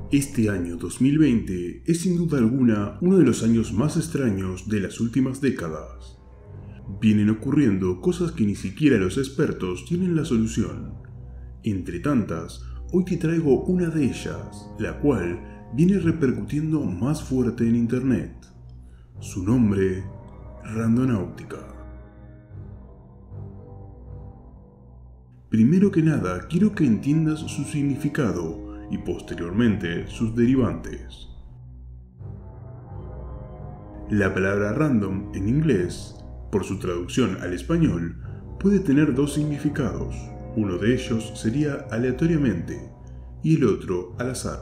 Este año 2020 es sin duda alguna uno de los años más extraños de las últimas décadas. Vienen ocurriendo cosas que ni siquiera los expertos tienen la solución. Entre tantas, hoy te traigo una de ellas, la cual viene repercutiendo más fuerte en internet. Su nombre, Randonáutica. Primero que nada, quiero que entiendas su significado y posteriormente sus derivantes. La palabra random en inglés, por su traducción al español, puede tener dos significados. Uno de ellos sería aleatoriamente y el otro al azar.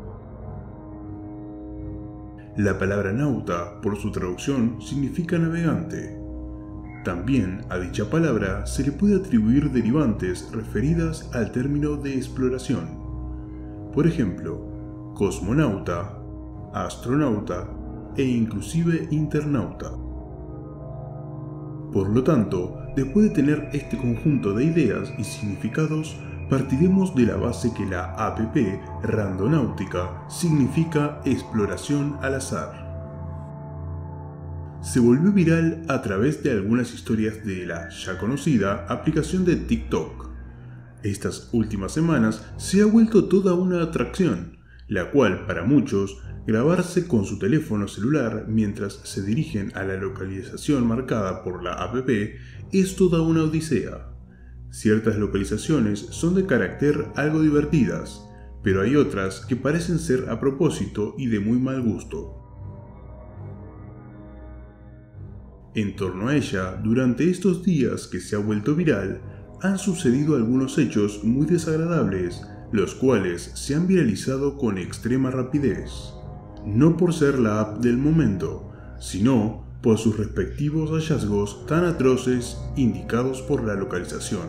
La palabra nauta, por su traducción, significa navegante. También a dicha palabra se le puede atribuir derivantes referidas al término de exploración. Por ejemplo, cosmonauta, astronauta e inclusive internauta. Por lo tanto, después de tener este conjunto de ideas y significados, partiremos de la base que la app Randonáutica significa exploración al azar. Se volvió viral a través de algunas historias de la ya conocida aplicación de TikTok. Estas últimas semanas se ha vuelto toda una atracción, la cual para muchos, grabarse con su teléfono celular mientras se dirigen a la localización marcada por la app es toda una odisea. Ciertas localizaciones son de carácter algo divertidas, pero hay otras que parecen ser a propósito y de muy mal gusto. En torno a ella, durante estos días que se ha vuelto viral, han sucedido algunos hechos muy desagradables, los cuales se han viralizado con extrema rapidez. No por ser la app del momento, sino por sus respectivos hallazgos tan atroces indicados por la localización.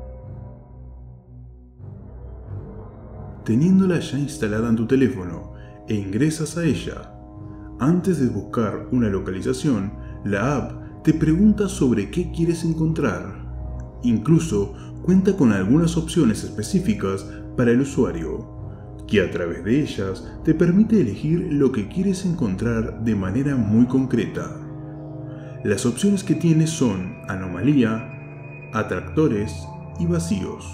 Teniéndola ya instalada en tu teléfono e ingresas a ella, antes de buscar una localización, la app te pregunta sobre qué quieres encontrar. Incluso cuenta con algunas opciones específicas para el usuario, que a través de ellas te permite elegir lo que quieres encontrar de manera muy concreta. Las opciones que tienes son anomalía, atractores y vacíos.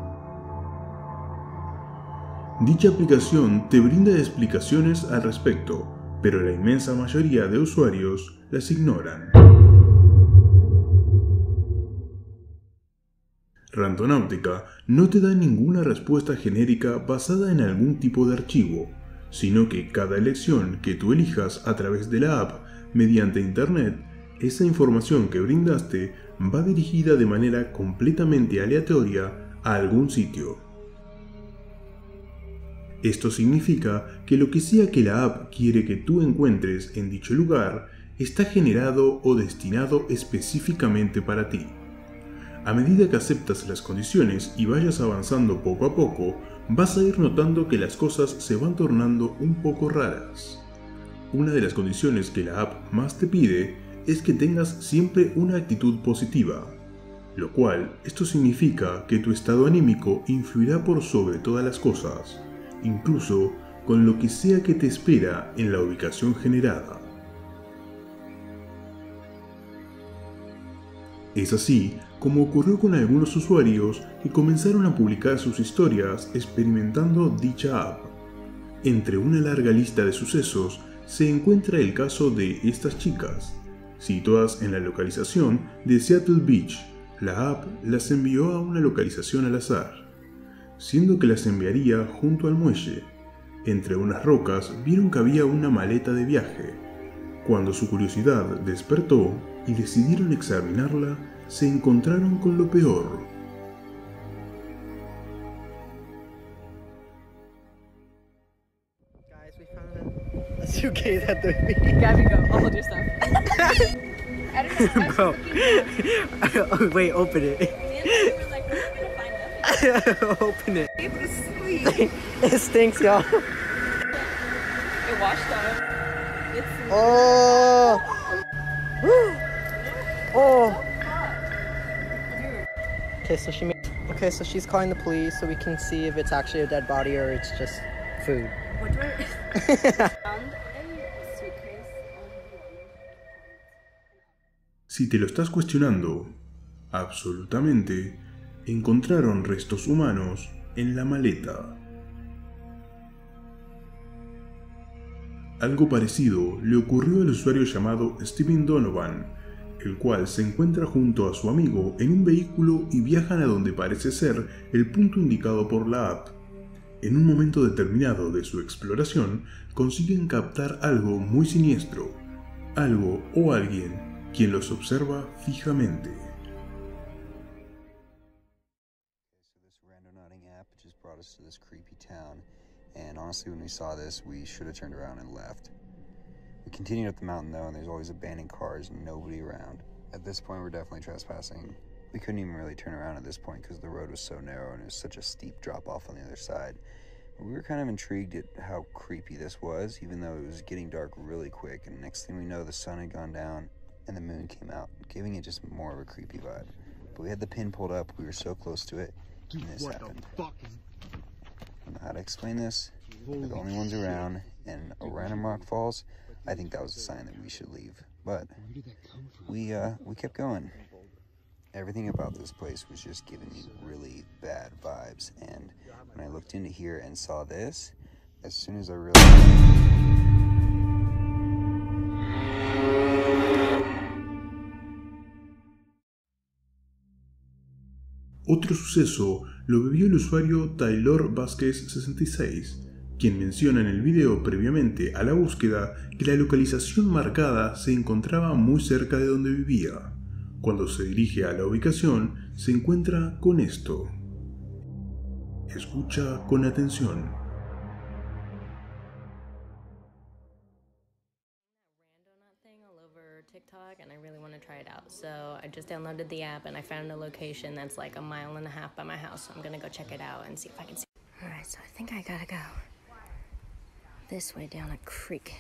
Dicha aplicación te brinda explicaciones al respecto, pero la inmensa mayoría de usuarios las ignoran. Randonáutica no te da ninguna respuesta genérica basada en algún tipo de archivo, sino que cada elección que tú elijas a través de la app mediante internet, esa información que brindaste va dirigida de manera completamente aleatoria a algún sitio. Esto significa que lo que sea que la app quiere que tú encuentres en dicho lugar está generado o destinado específicamente para ti. A medida que aceptas las condiciones y vayas avanzando poco a poco, vas a ir notando que las cosas se van tornando un poco raras. Una de las condiciones que la app más te pide es que tengas siempre una actitud positiva, lo cual esto significa que tu estado anímico influirá por sobre todas las cosas, incluso con lo que sea que te espera en la ubicación generada. Es así como ocurrió con algunos usuarios que comenzaron a publicar sus historias experimentando dicha app. Entre una larga lista de sucesos se encuentra el caso de estas chicas, situadas en la localización de Seattle Beach. La app las envió a una localización al azar, siendo que las enviaría junto al muelle. Entre unas rocas vieron que había una maleta de viaje. Cuando su curiosidad despertó y decidieron examinarla, se encontraron con lo peor. Guys, we found a suitcase at the beach. Gabby, go. I'll hold your stuff. I don't know. Bro. Oh, wait, open it. Me and Lily were like, we're gonna find nothing. Open it. It was sweet. It stinks, y'all. It washed up. It's Oh. Oh. Okay, so she's calling the police so we can see if it's actually a dead body or it's just food. What do I... Found a suitcase on the Si te lo estás cuestionando, absolutamente, encontraron restos humanos en la maleta. Algo parecido le ocurrió al usuario llamado Steven Donovan, el cual se encuentra junto a su amigo en un vehículo y viajan a donde parece ser el punto indicado por la app. En un momento determinado de su exploración, consiguen captar algo muy siniestro, algo o alguien quien los observa fijamente. Brought us to this creepy town, and honestly when we saw this we should have turned around and left. We continued up the mountain though, and there's always abandoned cars and nobody around. At this point we're definitely trespassing. We couldn't even really turn around at this point because the road was so narrow and it was such a steep drop off on the other side. But we were kind of intrigued at how creepy this was, even though it was getting dark really quick, and next thing we know the sun had gone down and the moon came out, giving it just more of a creepy vibe. But we had the pin pulled up, we were so close to it, and this happened. I don't know how to explain this. We're the only ones around, and a random rock falls. I think that was a sign that we should leave. But we kept going. Everything about this place was just giving me really bad vibes, and when I looked into here and saw this, as soon as I realized... Otro suceso lo vivió el usuario Taylor Vázquez 66, quien menciona en el video previamente a la búsqueda que la localización marcada se encontraba muy cerca de donde vivía. Cuando se dirige a la ubicación, se encuentra con esto. Escucha con atención. TikTok, and I really want to try it out. So I just downloaded the app and I found a location that's like 1.5 miles by my house. So I'm gonna go check it out and see if I can see. All right, so I think I gotta go this way down a creek.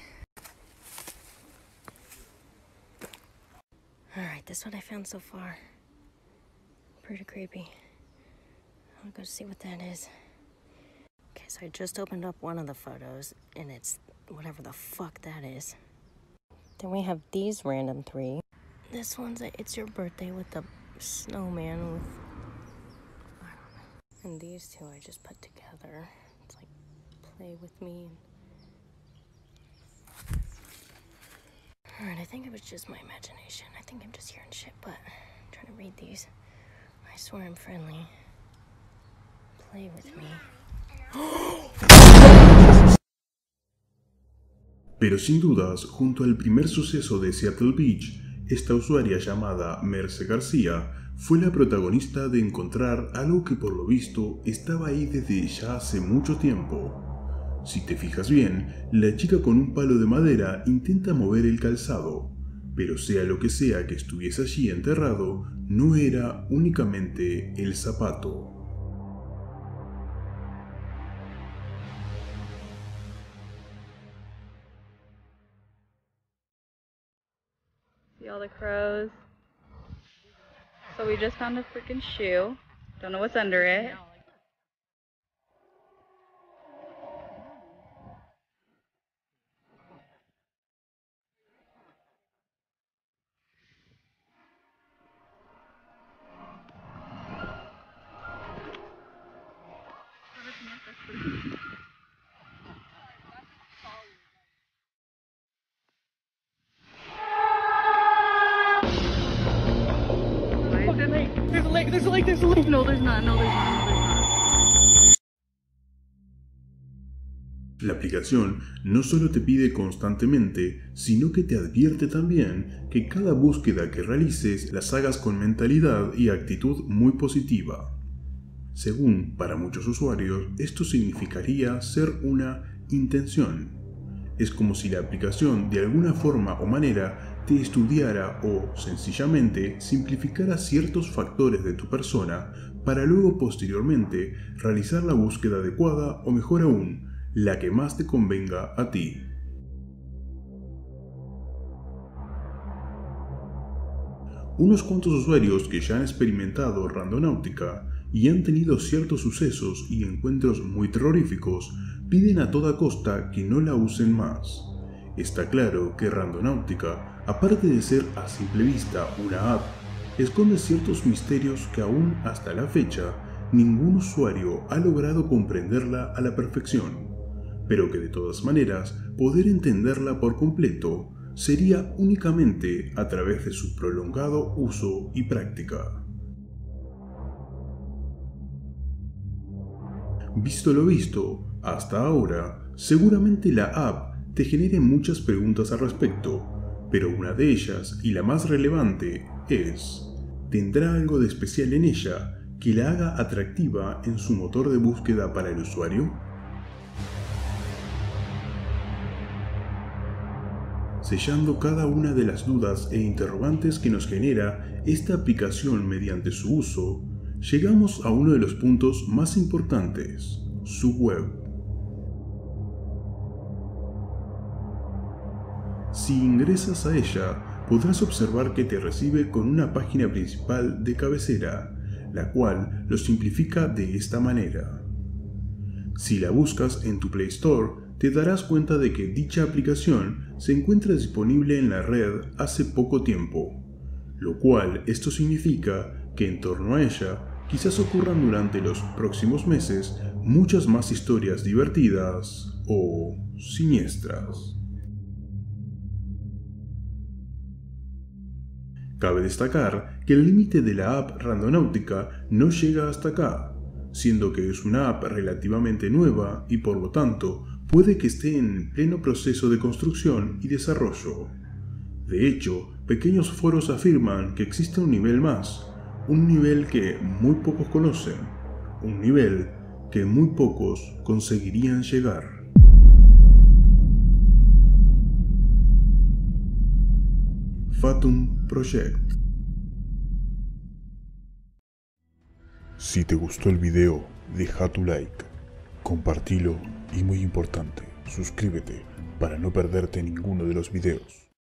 All right, this is what I found so far. Pretty creepy. I'll go see what that is. Okay, so I just opened up one of the photos and it's whatever the fuck that is. Then we have these random three. This one's a It's Your Birthday with the snowman with, I don't know. And these two I just put together. It's like, play with me. Alright, I think it was just my imagination. I think I'm just hearing shit, but I'm trying to read these. I swear I'm friendly. Play with me. Pero sin dudas, junto al primer suceso de Seattle Beach, esta usuaria llamada Merce García fue la protagonista de encontrar algo que por lo visto estaba ahí desde ya hace mucho tiempo. Si te fijas bien, la chica con un palo de madera intenta mover el calzado, pero sea lo que sea que estuviese allí enterrado, no era únicamente el zapato. See all the crows. So we just found a freaking shoe. Don't know what's under it. There's a lake. No, there's not. La aplicación no solo te pide constantemente, sino que te advierte también que cada búsqueda que realices las hagas con mentalidad y actitud muy positiva. Según para muchos usuarios, esto significaría ser una intención. Es como si la aplicación de alguna forma o manera te estudiara o, sencillamente, simplificara ciertos factores de tu persona para luego posteriormente realizar la búsqueda adecuada o mejor aún, la que más te convenga a ti. Unos cuantos usuarios que ya han experimentado Randonáutica y han tenido ciertos sucesos y encuentros muy terroríficos, piden a toda costa que no la usen más. Está claro que Randonautica, aparte de ser a simple vista una app, esconde ciertos misterios que aún hasta la fecha ningún usuario ha logrado comprenderla a la perfección, pero que de todas maneras poder entenderla por completo sería únicamente a través de su prolongado uso y práctica. Visto lo visto, hasta ahora, seguramente la app te genere muchas preguntas al respecto, pero una de ellas, y la más relevante, es: ¿tendrá algo de especial en ella que la haga atractiva en su motor de búsqueda para el usuario? Sellando cada una de las dudas e interrogantes que nos genera esta aplicación mediante su uso, llegamos a uno de los puntos más importantes: su web. Si ingresas a ella, podrás observar que te recibe con una página principal de cabecera, la cual lo simplifica de esta manera. Si la buscas en tu Play Store, te darás cuenta de que dicha aplicación se encuentra disponible en la red hace poco tiempo, lo cual esto significa que en torno a ella quizás ocurran durante los próximos meses muchas más historias divertidas o siniestras. Cabe destacar que el límite de la app Randonautica no llega hasta acá, siendo que es una app relativamente nueva y por lo tanto puede que esté en pleno proceso de construcción y desarrollo. De hecho, pequeños foros afirman que existe un nivel más, un nivel que muy pocos conocen, un nivel que muy pocos conseguirían llegar. Fathom Project. Si te gustó el video, deja tu like, compartilo y muy importante, suscríbete para no perderte ninguno de los videos.